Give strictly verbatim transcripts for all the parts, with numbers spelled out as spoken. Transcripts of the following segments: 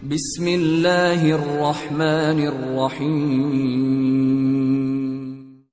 بسم اللہ الرحمن الرحیم۔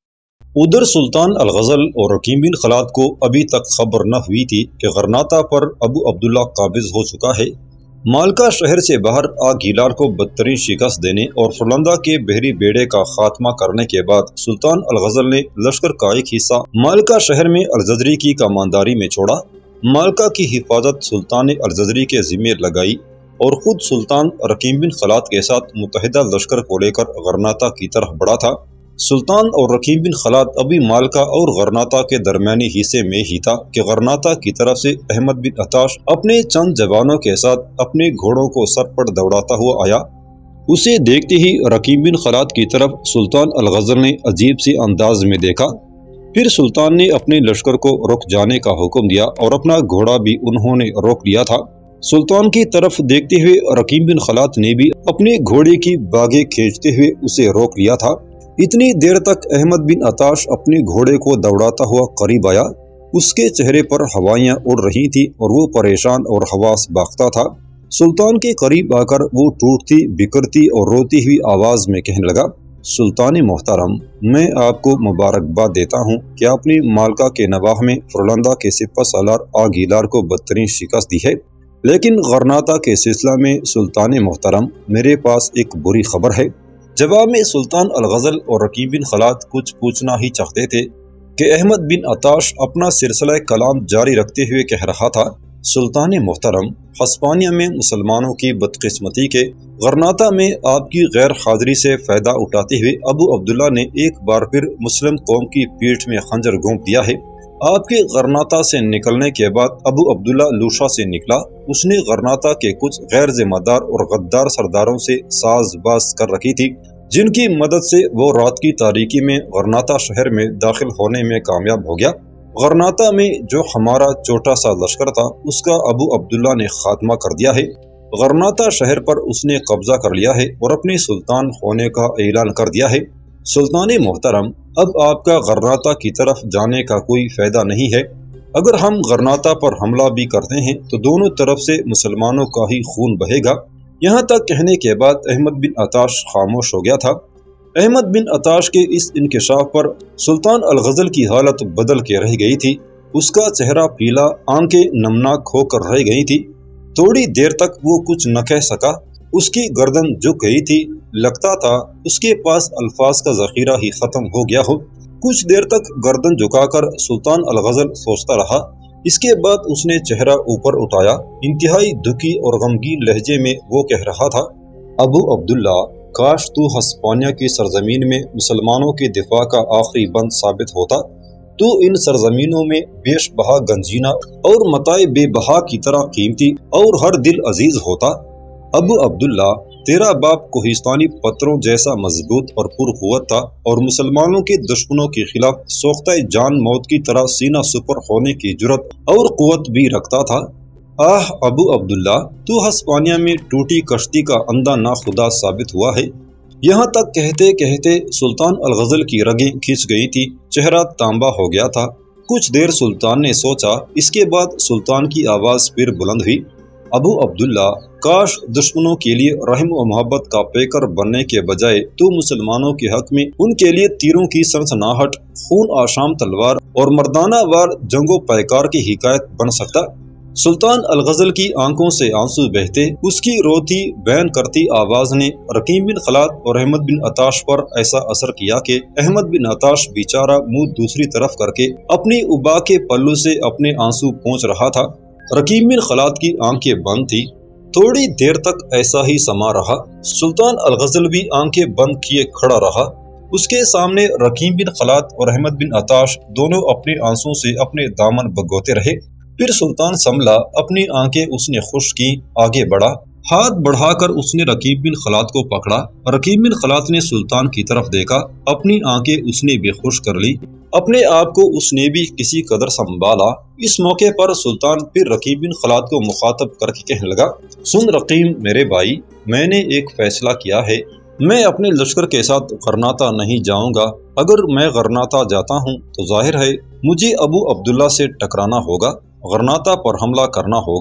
ادھر سلطان الغزل اور رقیم بن خلاد کو ابھی تک خبر نہ ہوئی تھی کہ غرناطہ پر ابو عبداللہ قابض ہو چکا ہے۔ مالکا شہر سے باہر آگیلار کو بدترین شکست دینے اور فرلندہ کے بحری بیڑے کا خاتمہ کرنے کے بعد سلطان الغزل نے لشکر کا ایک حصہ مالکا شہر میں الجزری کی کمانداری میں چھوڑا۔ مالکا کی حفاظت سلطان الجزری کے ذمے لگائی اور خود سلطان رقیم بن خلاد کے ساتھ متحدہ لشکر کو لے کر غرناطہ کی طرف بڑھا تھا۔ سلطان اور رقیم بن خلاد ابھی مالکا اور غرناطہ کے درمیانی حصے میں ہی تھا کہ غرناطہ کی طرف سے احمد بن عطاش اپنے چند جوانوں کے ساتھ اپنے گھوڑوں کو سر پر دوڑاتا ہوا آیا۔ اسے دیکھتے ہی رقیم بن خلاد کی طرف سلطان الغزل نے عجیب سی انداز میں دیکھا۔ پھر سلطان نے اپنے لشکر کو رک جانے کا حکم دیا اور اپنا گھوڑا بھی انہوں نے روک لیا تھا۔ سلطان کی طرف دیکھتے ہوئے رقیم بن خلاد نے بھی اپنے گھوڑے کی باگیں کھینچتے ہوئے اسے روک لیا تھا۔ اتنی دیر تک احمد بن عطاش اپنے گھوڑے کو دوڑاتا ہوا قریب آیا۔ اس کے چہرے پر ہوائیاں اڑ رہی تھی اور وہ پریشان اور حواس باختہ تھا۔ سلطان کے قریب آ کر وہ ٹوٹتی بکھرتی اور روتی ہوئی آواز میں کہنے لگا، سلطان محترم، میں آپ کو مبارکباد دیتا ہوں کہ آپ نے مالکا کے نواح میں فرلندہ کے سپہ سالار آگیلار کو بدترین شکست دی ہے، لیکن غرناطہ کے سلسلہ میں سلطان محترم میرے پاس ایک بری خبر ہے۔ جواب میں سلطان الغزل اور رقیم بن خلاد کچھ پوچھنا ہی چاہتے تھے کہ احمد بن عطاش اپنا سلسلہ کلام جاری رکھتے ہوئے کہہ رہا تھا، سلطان محترم، ہسپانیہ میں مسلمانوں کی بدقسمتی کے غرناطہ میں آپ کی غیر حاضری سے فائدہ اٹھاتے ہوئے ابو عبداللہ نے ایک بار پھر مسلم قوم کی پیٹھ میں خنجر گھونپ دیا ہے۔ آپ کے غرناطہ سے نکلنے کے بعد ابو عبداللہ لوشا سے نکلا۔ اس نے غرناطہ کے کچھ غیر ذمہ دار اور غدار سرداروں سے ساز باز کر رکھی تھی، جن کی مدد سے وہ رات کی تاریکی میں غرناطہ شہر میں داخل ہونے میں کامیاب ہو گیا۔ غرناطہ میں جو ہمارا چھوٹا سا لشکر تھا اس کا ابو عبداللہ نے خاتمہ کر دیا ہے۔ غرناطہ شہر پر اس نے قبضہ کر لیا ہے اور اپنے سلطان ہونے کا اعلان کر دیا ہے۔ سلطان محترم، اب آپ کا غرناطہ کی طرف جانے کا کوئی فائدہ نہیں ہے۔ اگر ہم غرناطہ پر حملہ بھی کرتے ہیں تو دونوں طرف سے مسلمانوں کا ہی خون بہے گا۔ یہاں تک کہنے کے بعد احمد بن عطاش خاموش ہو گیا تھا۔ احمد بن عطاش کے اس انکشاف پر سلطان الغزل کی حالت بدل کے رہ گئی تھی۔ اس کا چہرہ پیلا، آنکھیں نمناک ہو کر رہ گئی تھی۔ تھوڑی دیر تک وہ کچھ نہ کہہ سکا۔ اس کی گردن جھک گئی تھی، لگتا تھا اس کے پاس الفاظ کا ذخیرہ ہی ختم ہو گیا ہو۔ کچھ دیر تک گردن جھکا کر سلطان الغزل سوچتا رہا۔ اس کے بعد اس نے چہرہ اوپر اٹھایا۔ انتہائی دکھی اور غمگین لہجے میں وہ کہہ رہا تھا، ابو عبداللہ، کاش تو ہسپانیہ کی سرزمین میں مسلمانوں کے دفاع کا آخری بند ثابت ہوتا۔ تو ان سرزمینوں میں بیش بہا گنجینہ اور متاع بے بہا کی طرح قیمتی اور ہر دل عزیز ہوتا۔ ابو عبداللہ، تیرا باپ کوہستانی پتھروں جیسا مضبوط اور پرقوت تھا اور مسلمانوں کے دشمنوں کے خلاف سوختہ جان موت کی طرح سینہ سپر ہونے کی جرت اور قوت بھی رکھتا تھا۔ آہ ابو عبداللہ، تو ہسپانیہ میں ٹوٹی کشتی کا اندھا ناخدا ثابت ہوا ہے۔ یہاں تک کہتے کہتے سلطان الغزل کی رگیں کھنچ گئی تھی، چہرہ تانبا ہو گیا تھا۔ کچھ دیر سلطان نے سوچا، اس کے بعد سلطان کی آواز پھر بلند ہوئی، ابو عبداللہ، کاش دشمنوں کے لیے رحم و محبت کا پیکر بننے کے بجائے تو مسلمانوں کے حق میں ان کے لیے تیروں کی سنسناہٹ، خون آشام تلوار اور مردانہ وار جنگ و پیکار کی حکایت بن سکتا۔ سلطان الغزل کی آنکھوں سے آنسو بہتے، اس کی روتی بین کرتی آواز نے رقیم بن خلاد اور احمد بن عطاش پر ایسا اثر کیا کہ احمد بن عطاش بیچارہ منہ دوسری طرف کر کے اپنی ابا کے پلو سے اپنے آنسو پونچھ رہا تھا۔ رقیم بن خلاد کی آنکھیں بند تھی۔ تھوڑی دیر تک ایسا ہی سما رہا۔ سلطان الغزل بھی آنکھیں بند کیے کھڑا رہا۔ اس کے سامنے رقیم بن خلاد اور احمد بن عطاش دونوں اپنے آنسوں سے اپنے دامن بھگوتے رہے۔ پھر سلطان سنبھلا، اپنی آنکھیں اس نے خشک کی، آگے بڑھا، ہاتھ بڑھا کر اس نے رقیم بن خلاد کو پکڑا۔ رقیم بن خلاد نے سلطان کی طرف دیکھا، اپنی آنکھیں اس نے بھی خشک کر لی، اپنے آپ کو اس نے بھی کسی قدر سنبھالا۔ اس موقع پر سلطان پھر رقیم بن خلاد کو مخاطب کر کے کہنے لگا، سن رقیم میرے بھائی، میں نے ایک فیصلہ کیا ہے۔ میں اپنے لشکر کے ساتھ غرناطہ نہیں جاؤں گا۔ اگر میں غرناطہ جاتا ہوں تو ظاہر ہے مجھے ابو عبداللہ سے ٹکرانا ہوگا، غرناطہ پر حملہ کرنا ہوگا۔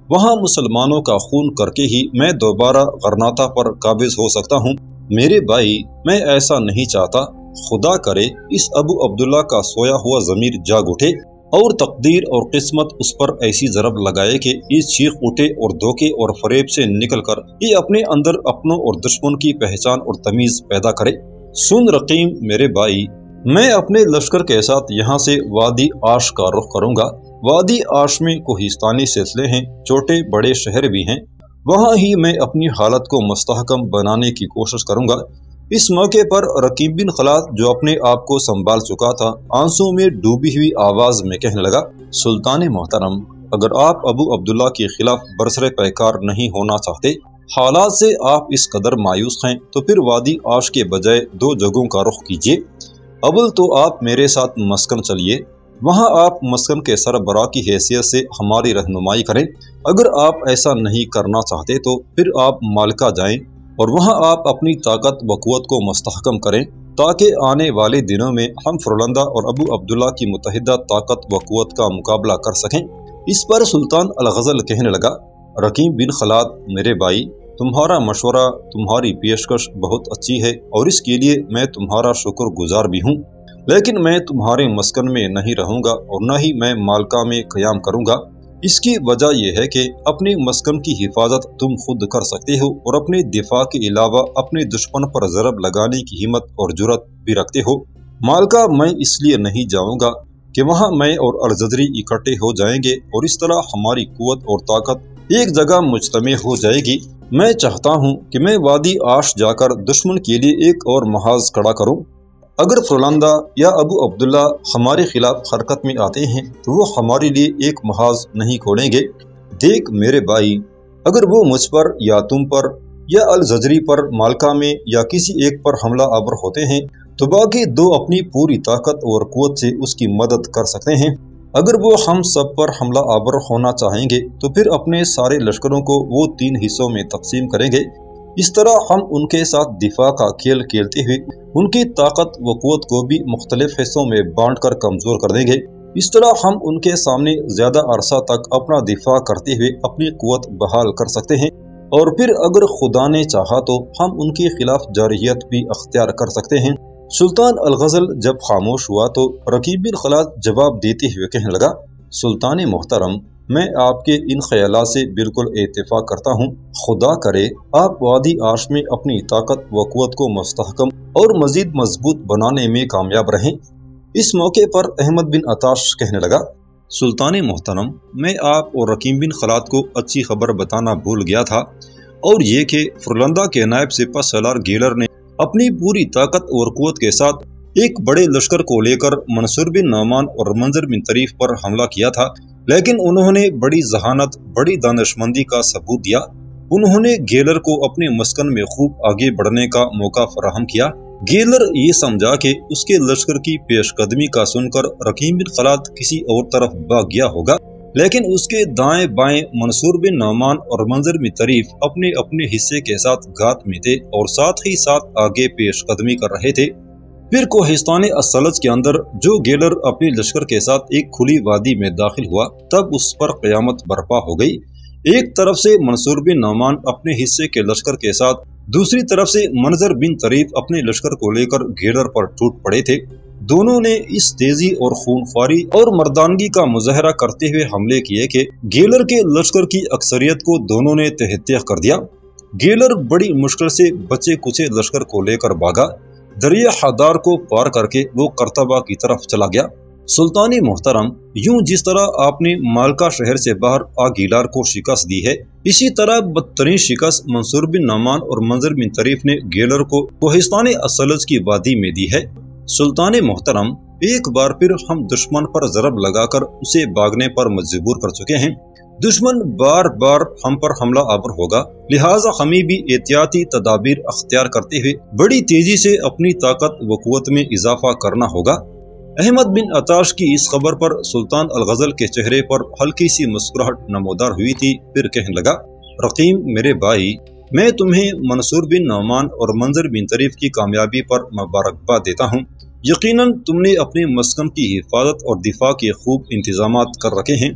وہاں مسلمانوں کا خون کر کے ہی میں دوبارہ غرناطہ پر قابض ہو سکتا ہوں۔ میرے بھائی، میں ایسا نہیں چاہتا۔ خدا کرے اس ابو عبداللہ کا سویا ہوا ضمیر جاگ اٹھے اور تقدیر اور قسمت اس پر ایسی ضرب لگائے کہ یہ چیخ اٹھے اور دھوکے اور فریب سے نکل کر یہ اپنے اندر اپنوں اور دشمن کی پہچان اور تمیز پیدا کرے۔ سن رقیم میرے بھائی، میں اپنے لشکر کے ساتھ یہاں سے وادی عاش کا رخ کروں گا۔ وادی عاش میں کوہستانی سلسلے ہیں، چھوٹے بڑے شہر بھی ہیں، وہاں ہی میں اپنی حالت کو مستحکم بنانے کی کوشش کروں گا۔ اس موقع پر رقیب بن خلاد جو اپنے آپ کو سنبھال چکا تھا آنسوں میں ڈوبی ہوئی آواز میں کہنے لگا، سلطان محترم، اگر آپ ابو عبداللہ کے خلاف برسر پیکار نہیں ہونا چاہتے، حالات سے آپ اس قدر مایوس ہیں، تو پھر وادی عاش کے بجائے دو جگہوں کا رخ کیجیے۔ اول تو آپ میرے ساتھ مسکن چلیے، وہاں آپ مسکن کے سربراہ کی حیثیت سے ہماری رہنمائی کریں۔ اگر آپ ایسا نہیں کرنا چاہتے تو پھر آپ مالکہ جائیں اور وہاں آپ اپنی طاقت و قوت کو مستحکم کریں، تاکہ آنے والے دنوں میں ہم فرلندہ اور ابو عبداللہ کی متحدہ طاقت و قوت کا مقابلہ کر سکیں۔ اس پر سلطان الغزل کہنے لگا، رقیب بن خلاد میرے بھائی، تمہارا مشورہ، تمہاری پیشکش بہت اچھی ہے اور اس کے لیے میں تمہارا شکر گزار بھی ہوں، لیکن میں تمہارے مسکن میں نہیں رہوں گا اور نہ ہی میں مالکہ میں قیام کروں گا۔ اس کی وجہ یہ ہے کہ اپنے مسکن کی حفاظت تم خود کر سکتے ہو اور اپنے دفاع کے علاوہ اپنے دشمن پر ضرب لگانے کی ہمت اور جرأت بھی رکھتے ہو۔ مالکہ میں اس لیے نہیں جاؤں گا کہ وہاں میں اور الزدری اکٹھے ہو جائیں گے اور اس طرح ہماری قوت اور طاقت ایک جگہ مجتمع ہو جائے گی۔ میں چاہتا ہوں کہ میں وادی عاش جا کر دشمن کے لیے ایک اور محاذ کھڑا کروں۔ اگر فرلندہ یا ابو عبداللہ ہمارے خلاف حرکت میں آتے ہیں تو وہ ہمارے لیے ایک محاذ نہیں کھولیں گے۔ دیکھ میرے بھائی، اگر وہ مجھ پر یا تم پر یا الزجری پر مالکہ میں یا کسی ایک پر حملہ آور ہوتے ہیں تو باقی دو اپنی پوری طاقت اور قوت سے اس کی مدد کر سکتے ہیں۔ اگر وہ ہم سب پر حملہ آور ہونا چاہیں گے تو پھر اپنے سارے لشکروں کو وہ تین حصوں میں تقسیم کریں گے۔ اس طرح ہم ان کے ساتھ دفاع کا کھیل کھیلتے ہوئے ان کی طاقت و قوت کو بھی مختلف حصوں میں بانٹ کر کمزور کر دیں گے۔ اس طرح ہم ان کے سامنے زیادہ عرصہ تک اپنا دفاع کرتے ہوئے اپنی قوت بحال کر سکتے ہیں، اور پھر اگر خدا نے چاہا تو ہم ان کے خلاف جارحیت بھی اختیار کر سکتے ہیں۔ سلطان الغزل جب خاموش ہوا تو رقیب بن خلاد جواب دیتے ہوئے کہنے لگا، سلطان محترم، میں آپ کے ان خیالات سے بالکل اتفاق کرتا ہوں۔ خدا کرے آپ وادی عاش میں اپنی طاقت و قوت کو مستحکم اور مزید مضبوط بنانے میں کامیاب رہیں۔ اس موقع پر احمد بن عطاش کہنے لگا، سلطان محترم، میں آپ اور رقیب بن خلاد کو اچھی خبر بتانا بھول گیا تھا، اور یہ کہ فرلندہ کے نائب سپہ سالار گیلر نے اپنی پوری طاقت اور قوت کے ساتھ ایک بڑے لشکر کو لے کر منصور بن نعمان اور منظر بن طریف پر حملہ کیا تھا، لیکن انہوں نے بڑی ذہانت، بڑی دانشمندی کا ثبوت دیا۔ انہوں نے گیلر کو اپنے مسکن میں خوب آگے بڑھنے کا موقع فراہم کیا۔ گیلر یہ سمجھا کہ اس کے لشکر کی پیش قدمی کا سن کر رقیب بن خلاد کسی اور طرف بھاگ گیا ہوگا، لیکن اس کے دائیں بائیں منصور بن نعمان اور منظر بن طریف اپنے اپنے حصے کے ساتھ گھات میں تھے اور ساتھ ہی ساتھ آگے پیش قدمی کر رہے تھے۔ پھر کوہستان الثلج کے اندر جو گیلر اپنے لشکر کے ساتھ ایک کھلی وادی میں داخل ہوا، تب اس پر قیامت برپا ہو گئی۔ ایک طرف سے منصور بن نعمان اپنے حصے کے لشکر کے ساتھ، دوسری طرف سے منظر بن طریف اپنے لشکر کو لے کر گیلر پر ٹوٹ پڑے تھے۔ دونوں نے اس تیزی اور خونخواری اور مردانگی کا مظاہرہ کرتے ہوئے حملے کیے کہ گیلر کے لشکر کی اکثریت کو دونوں نے تہہ تیغ کر دیا۔ گیلر بڑی مشکل سے بچے کچے لشکر کو لے کر بھاگا۔ دریا حدار کو پار کر کے وہ قرطبہ کی طرف چلا گیا۔ سلطانی محترم، یوں جس طرح آپ نے مالکہ شہر سے باہر آگیلار کو شکست دی ہے، اسی طرح بدترین شکست منصور بن نعمان اور منظر بن طریف نے گیلر کو کوہستان الثلج کی وادی میں دی ہے۔ سلطان محترم، ایک بار پھر ہم دشمن پر ضرب لگا کر اسے بھاگنے پر مجبور کر چکے ہیں۔ دشمن بار بار ہم پر حملہ آور ہوگا، لہٰذا ہمیں بھی احتیاطی تدابیر اختیار کرتے ہوئے بڑی تیزی سے اپنی طاقت و قوت میں اضافہ کرنا ہوگا۔ احمد بن عطاش کی اس خبر پر سلطان الغزل کے چہرے پر ہلکی سی مسکراہٹ نمودار ہوئی تھی، پھر کہنے لگا، رقیم میرے بھائی، میں تمہیں منصور بن نعمان اور منظر بن طریف کی کامیابی پر مبارکباد دیتا ہوں۔ یقیناً تم نے اپنے مسکن کی حفاظت اور دفاع کے خوب انتظامات کر رکھے ہیں۔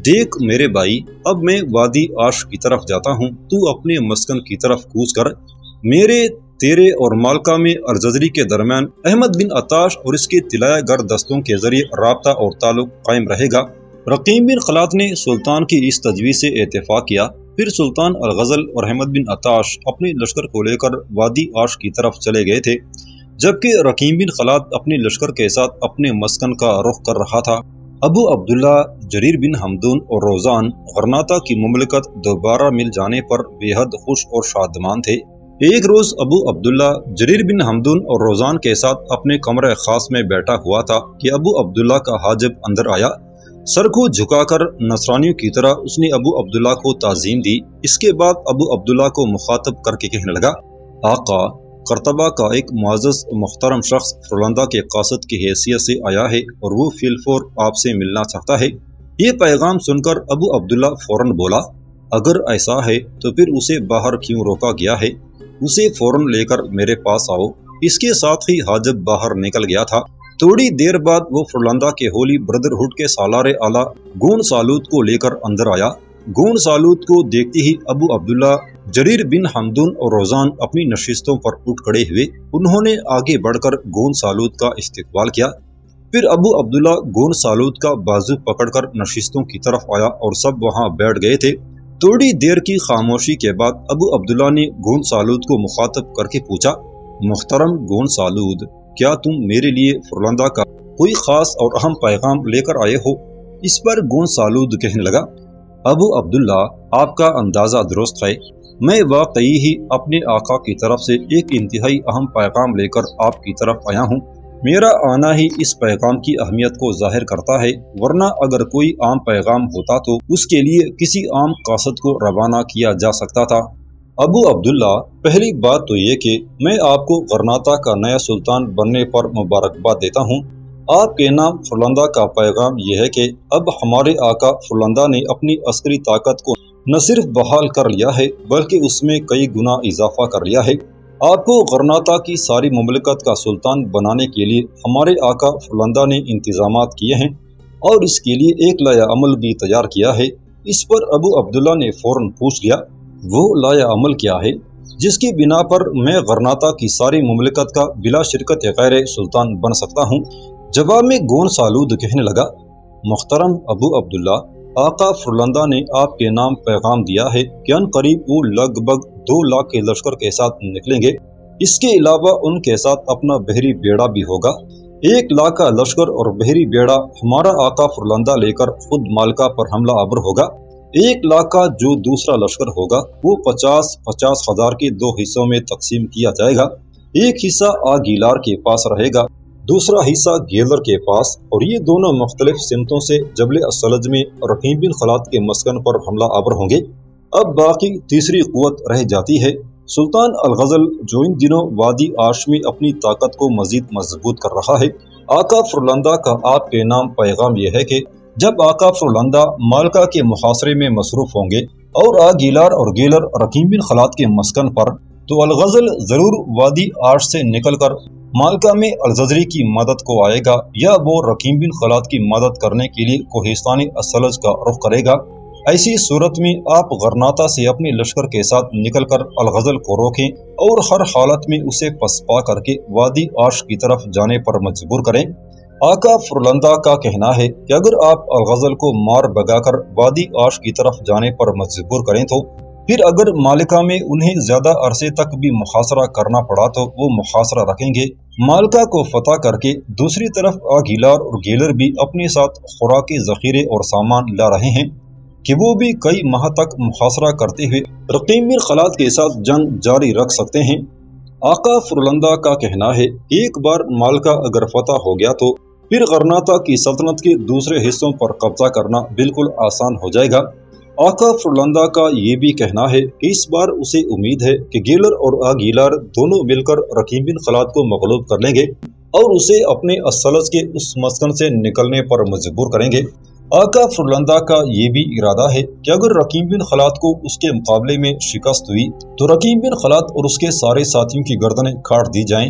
دیکھ میرے بھائی، اب میں وادی عاش کی طرف جاتا ہوں، تو اپنے مسکن کی طرف کوچ کر۔ میرے تیرے اور مالکا میں الجزری کے درمیان احمد بن عطاش اور اس کے طلایہ گر دستوں کے ذریعے رابطہ اور تعلق قائم رہے گا۔ رقیم بن خلاد نے سلطان کی اس تجویز سے اتفاق کیا۔ پھر سلطان الغزل اور احمد بن عطاش اپنے لشکر کو لے کر وادی عاش کی طرف چلے گئے تھے، جبکہ رقیم بن خلاد اپنے لشکر کے ساتھ اپنے مسکن کا رخ کر رہا تھا۔ ابو عبداللہ، جریر بن حمدون اور روزان غرناطہ کی مملکت دوبارہ مل جانے پر بے حد خوش اور شادمان تھے۔ ایک روز ابو عبداللہ جریر بن حمدون اور روزان کے ساتھ اپنے کمرے خاص میں بیٹھا ہوا تھا کہ ابو عبداللہ کا حاجب اندر آیا۔ سر کو جھکا کر نصرانیوں کی طرح اس نے ابو عبداللہ کو تعظیم دی۔ اس کے بعد ابو عبداللہ کو مخاطب کر کے کہنے لگا، آقا، قرطبہ کا ایک معزز محترم شخص فرلندہ کے قاصد کی حیثیت سے آیا ہے اور وہ فی الفور آپ سے ملنا چاہتا ہے۔ یہ پیغام سن کر ابو عبداللہ فوراً بولا، اگر ایسا ہے تو پھر اسے باہر کیوں روکا گیا ہے؟ اسے فوراً لے کر میرے پاس آؤ۔ اس کے ساتھ ہی حاجب باہر نکل گیا تھا۔ تھوڑی دیر بعد وہ فرلندہ کے ہولی بردرہڈ کے سالار اعلیٰ گون سالوت کو لے کر اندر آیا۔ گون سالوت کو دیکھتے ہی ابو عبداللہ، جریر بن حمدون اور روزان اپنی نشستوں پر اٹھ کھڑے ہوئے۔ انہوں نے آگے بڑھ کر گون سالوت کا استقبال کیا۔ پھر ابو عبداللہ گون سالوت کا بازو پکڑ کر نشستوں کی طرف آیا اور سب وہاں بیٹھ گئے تھے۔ تھوڑی دیر کی خاموشی کے بعد ابو عبداللہ نے گون سالوت کو مخاطب کر کے پوچھا، محترم گون سالوت، کیا تم میرے لیے فرلندہ کا کوئی خاص اور اہم پیغام لے کر آئے ہو؟ اس پر گون سالوت کہنے لگا، ابو عبداللہ، آپ کا اندازہ درست ہے۔ میں واقعی ہی اپنے آقا کی طرف سے ایک انتہائی اہم پیغام لے کر آپ کی طرف آیا ہوں۔ میرا آنا ہی اس پیغام کی اہمیت کو ظاہر کرتا ہے، ورنہ اگر کوئی عام پیغام ہوتا تو اس کے لیے کسی عام قاصد کو روانہ کیا جا سکتا تھا۔ ابو عبداللہ، پہلی بات تو یہ کہ میں آپ کو غرناطہ کا نیا سلطان بننے پر مبارکباد دیتا ہوں۔ آپ کے نام فرلندہ کا پیغام یہ ہے کہ اب ہمارے آقا فرلندہ نے اپنی عسکری طاقت کو نہ صرف بحال کر لیا ہے بلکہ اس میں کئی گنا اضافہ کر لیا ہے۔ آپ کو غرناطہ کی ساری مملکت کا سلطان بنانے کے لیے ہمارے آقا فرلندہ نے انتظامات کیے ہیں اور اس کے لیے ایک لائحہ عمل بھی تیار کیا ہے۔ اس پر ابو عبداللہ نے فوراً پوچھ لیا، وہ لائحہ عمل کیا ہے جس کی بنا پر میں غرناطہ کی ساری مملکت کا بلا شرکت غیر سلطان بن سکتا ہوں؟ جواب میں گون سالود کہنے لگا، محترم ابو عبداللہ، آقا فرلندہ نے آپ کے نام پیغام دیا ہے کہ ان قریب وہ لگ بھگ دو لاکھ کے لشکر کے ساتھ نکلیں گے۔ اس کے علاوہ ان کے ساتھ اپنا بحری بیڑا بھی ہوگا۔ ایک لاکھ کا لشکر اور بحری بیڑا ہمارا آقا فرلندہ لے کر خود مالکا پر حملہ آور ہوگا۔ ایک لاکھ کا جو دوسرا لشکر ہوگا وہ پچاس پچاس ہزار کے دو حصوں میں تقسیم کیا جائے گا۔ ایک حصہ آگیلار کے پاس رہے گا، دوسرا حصہ گیلر کے پاس، اور یہ دونوں مختلف سمتوں سے جبل السلج میں رقیم بن خلاد کے مسکن پر حملہ آور ہوں گے۔ اب باقی تیسری قوت رہ جاتی ہے سلطان الغزل، جو ان دنوں وادی عاش میں اپنی طاقت کو مزید مضبوط کر رہا ہے۔ آقا فرلندہ کا آپ کے نام پیغام یہ ہے کہ جب آقا فرلندہ مالکا کے محاصرے میں مصروف ہوں گے اور آگیلار اور گیلر رقیم بن خلاد کے مسکن پر، تو الغزل ضرور وادی عاش سے نکل کر مالکا میں الجزری کی مدد کو آئے گا، یا وہ رقیم بن خلاد کی مدد کرنے کے لیے کوہستان السلج کا رخ کرے گا۔ ایسی صورت میں آپ غرناطہ سے اپنے لشکر کے ساتھ نکل کر الغزل کو روکیں اور ہر حالت میں اسے پسپا کر کے وادی عاش کی طرف جانے پر مجبور کریں۔ آقا فرلندہ کا کہنا ہے کہ اگر آپ الغزل کو مار بگا کر وادی عاش کی طرف جانے پر مجبور کریں تو پھر اگر مالکا میں انہیں زیادہ عرصے تک بھی محاصرہ کرنا پڑا تو وہ محاصرہ رکھیں گے۔ مالکا کو فتح کر کے دوسری طرف آگیلار اور گیلر بھی اپنے ساتھ خوراکی ذخیرے اور سامان لا رہے ہیں کہ وہ بھی کئی ماہ تک محاصرہ کرتے ہوئے رقیم بن خلاد کے ساتھ جنگ جاری رکھ سکتے ہیں۔ آقا فرلندہ کا کہنا ہے ایک بار مالکا اگر فتح ہو گیا تو پھر غرناطہ کی سلطنت کے دوسرے حصوں پر قبضہ کرنا بالکل آسان ہو جائے گا۔ آقا فرلندہ کا یہ بھی کہنا ہے کہ اس بار اسے امید ہے کہ گیلر اور آگیلار دونوں مل کر رقیم بن خلاد کو مغلوب کر لیں گے اور اسے اپنے السلج کے اس مسکن سے نکلنے پر مجبور کریں گے۔ آقا فرلندہ کا یہ بھی ارادہ ہے کہ اگر رقیم بن خلاد کو اس کے مقابلے میں شکست ہوئی تو رقیم بن خلاد اور اس کے سارے ساتھیوں کی گردنیں کاٹ دی جائیں۔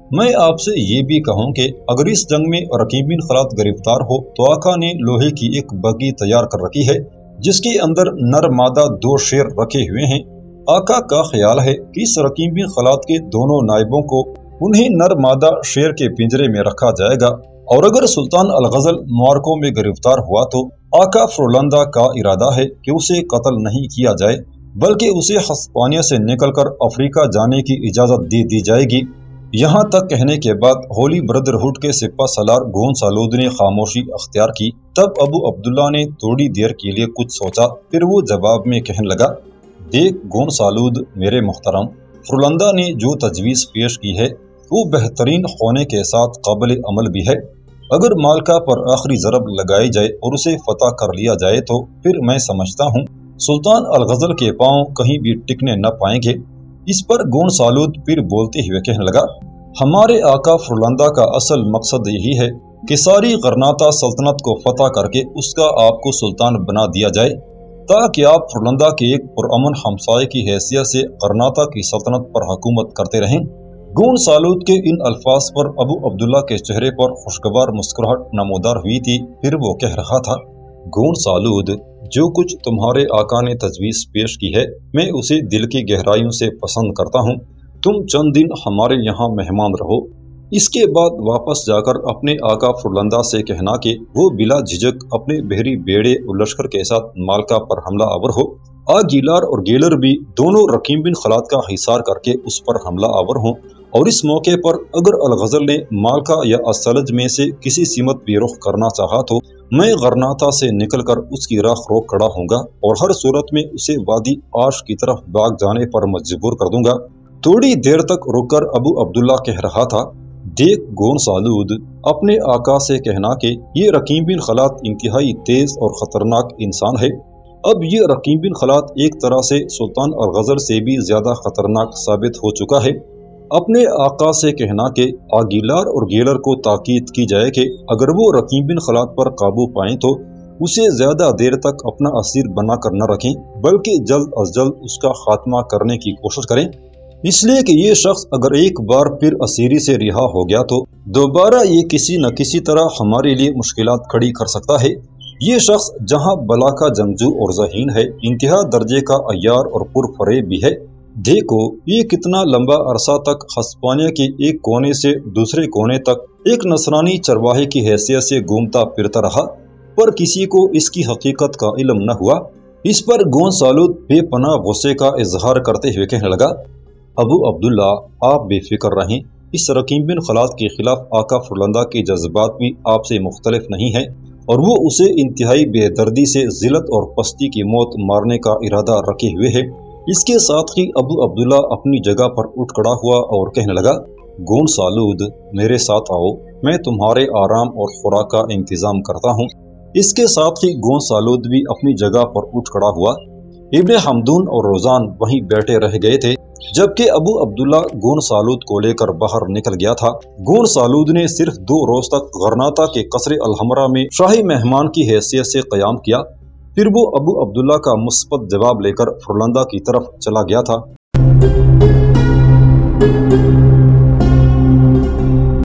میں آپ سے یہ بھی کہوں کہ اگر اس جنگ میں رقیب بن خلاد گرفتار ہو تو آقا نے لوہے کی ایک بگی تیار کر رکھی ہے جس کے اندر نر مادہ دو شیر رکھے ہوئے ہیں۔ آقا کا خیال ہے کہ اس رقیب بن خلاد کے دونوں نائبوں کو انہیں نر مادہ شیر کے پنجرے میں رکھا جائے گا، اور اگر سلطان الغزل معرکوں میں گرفتار ہوا تو آقا فرولندہ کا ارادہ ہے کہ اسے قتل نہیں کیا جائے بلکہ اسے ہسپانیہ سے نکل کر افریقہ جانے کی اجازت دے دی جائے گی۔ یہاں تک کہنے کے بعد ہولی بردرہڈ کے سپہ سالار گون سالود نے خاموشی اختیار کی۔ تب ابو عبداللہ نے تھوڑی دیر کے لیے کچھ سوچا، پھر وہ جواب میں کہنے لگا، دیکھ گون سالود میرے محترم، فرولندہ نے جو تجویز پیش کی ہے وہ بہترین ہونے کے ساتھ قابل عمل بھی ہے۔ اگر مالکا پر آخری ضرب لگائی جائے اور اسے فتح کر لیا جائے تو پھر میں سمجھتا ہوں سلطان الغزل کے پاؤں کہیں بھی ٹکنے نہ پائیں گے۔ اس پر گون سالود پھر بولتے ہوئے کہنے لگا، ہمارے آقا فرولندہ کا اصل مقصد یہی ہے کہ ساری غرناطہ سلطنت کو فتح کر کے اس کا آپ کو سلطان بنا دیا جائے تاکہ آپ فرولندہ کے ایک پرامن ہمسائے کی حیثیت سے غرناطہ کی سلطنت پر حکومت کرتے رہیں۔ گون سالود کے ان الفاظ پر ابو عبداللہ کے چہرے پر خوشگوار مسکراہٹ نمودار ہوئی تھی، پھر وہ کہہ رہا تھا، گون سالود، جو کچھ تمہارے آقا نے تجویز پیش کی ہے میں اسے دل کی گہرائیوں سے پسند کرتا ہوں۔ تم چند دن ہمارے یہاں مہمان رہو، اس کے بعد واپس جا کر اپنے آقا فرولندہ سے کہنا کہ وہ بلا جھجک اپنے بحری بیڑے اور لشکر کے ساتھ مالکا پر حملہ آور ہو۔ آگیلار اور گیلر بھی دونوں رقیب بن خلاد کا حصار کر کے اس پر حملہ آور ہوں، اور اس موقع پر اگر الغزل نے مالکا یا السلج میں سے کسی سمت بھی رخ کرنا چاہا تو میں غرناطہ سے نکل کر اس کی راہ روک کھڑا ہوں گا اور ہر صورت میں اسے وادی آش کی طرف بھاگ جانے پر مجبور کر دوں گا۔ تھوڑی دیر تک رک کر ابو عبداللہ کہہ رہا تھا، دیکھ گون سالود، اپنے آقا سے کہنا کہ یہ رقیب بن خلاد انتہائی تیز اور خطرناک انسان ہے۔ اب یہ رقیب بن خلاد ایک طرح سے سلطان الغزل سے بھی زیادہ خطرناک ثابت ہو چکا ہے۔ اپنے آقا سے کہنا کہ آگیلار اور گیلر کو تاکید کی جائے کہ اگر وہ رقیب بن خلاد پر قابو پائیں تو اسے زیادہ دیر تک اپنا اسیر بنا کر نہ رکھیں بلکہ جلد از جلد اس کا خاتمہ کرنے کی کوشش کریں، اس لیے کہ یہ شخص اگر ایک بار پھر اسیری سے رہا ہو گیا تو دوبارہ یہ کسی نہ کسی طرح ہمارے لیے مشکلات کھڑی کر سکتا ہے۔ یہ شخص جہاں بلا کا جنگجو اور ذہین ہے، انتہا درجے کا عیار اور پرفریب بھی ہے۔ دیکھو یہ کتنا لمبا عرصہ تک ہسپانیہ کے ایک کونے سے دوسرے کونے تک ایک نصرانی چرواہے کی حیثیت سے گھومتا پھرتا رہا، پر کسی کو اس کی حقیقت کا علم نہ ہوا۔ اس پر گون سالود بے پناہ غصے کا اظہار کرتے ہوئے کہنے لگا، ابو عبداللہ، آپ بے فکر رہیں، اس رقیب بن خلاد کے خلاف آقا فرولندہ کے جذبات بھی آپ سے مختلف نہیں ہیں، اور وہ اسے انتہائی بے دردی سے ذلت اور پستی کی موت مارنے کا ارادہ رکھے ہوئے ہے۔ اس کے ساتھ ہی ابو عبداللہ اپنی جگہ پر اٹھ کھڑا ہوا اور کہنے لگا، گون سالود، میرے ساتھ آؤ، میں تمہارے آرام اور خوراک کا انتظام کرتا ہوں۔ اس کے ساتھ ہی گون سالود بھی اپنی جگہ پر اٹھ کھڑا ہوا۔ ابن حمدون اور روزان وہیں بیٹھے رہ گئے تھے جبکہ ابو عبداللہ گون سالود کو لے کر باہر نکل گیا تھا۔ گون سالود نے صرف دو روز تک غرناطہ کے قصر الحمرا میں شاہی مہمان کی حیثیت سے قیام کیا، پھر وہ ابو عبداللہ کا مثبت جواب لے کر فرولندہ کی طرف چلا گیا تھا۔